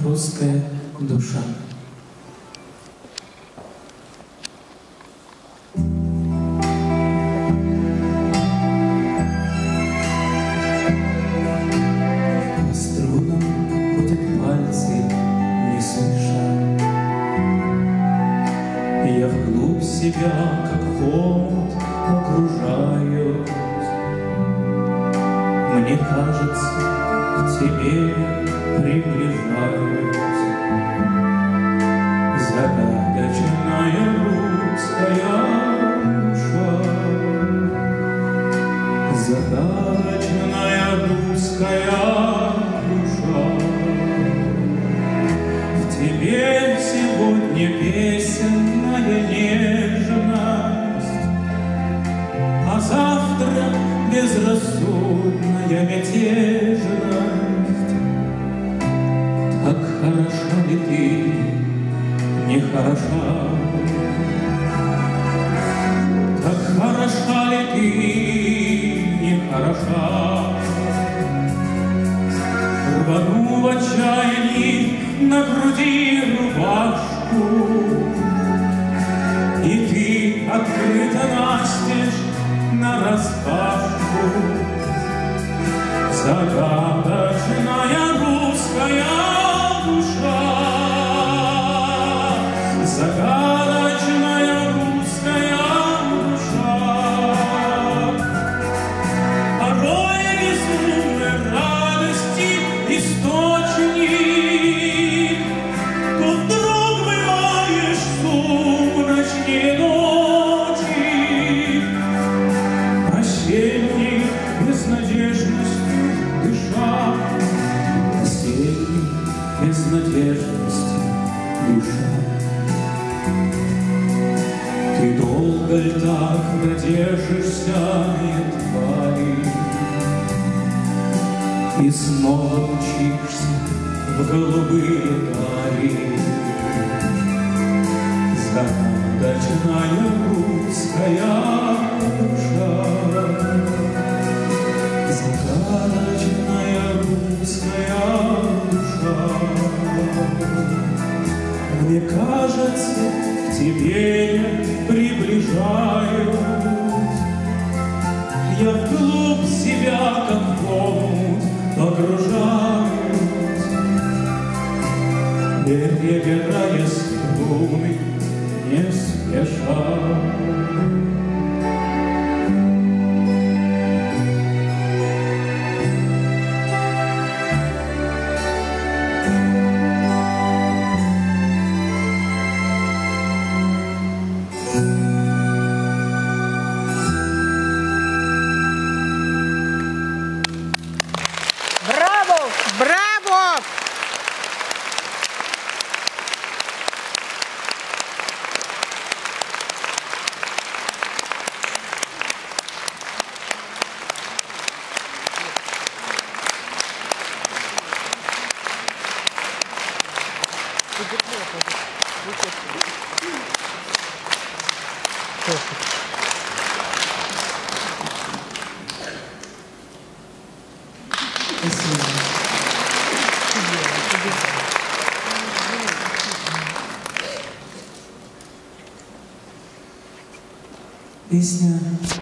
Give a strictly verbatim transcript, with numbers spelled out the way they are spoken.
русская душа. По струнам ходят пальцы, не слыша. Я вглубь себя, как хомут, погружаюсь. Мне кажется, к тебе приближаюсь. Загадочная русская душа, загадочная русская душа. В тебе сегодня песенная нежность, а завтра безрассудная мятежность. Так хороша ли ты, не хороша? Так хороша ли ты, не хороша? Рвану в отчаянии на груди рубашку, и ты открыта настежь нараспашку. Загадочная русская душа, загадочная русская душа. Порой безумной радости источник, то вдруг бываешь сумрачнее ночи. Осенней безнадежностью дыша, осенней безнадежностью дыша. Ты долго ль так надержишься, едва ли, и снова мчишься в голубые дали. Загадочная русская душа, загадочная русская душа. Мне кажется, к тебе я приближаюсь. Я вглубь себя, как в омут, погружаюсь, перебирая струны не спеша. Браво! Браво! Песня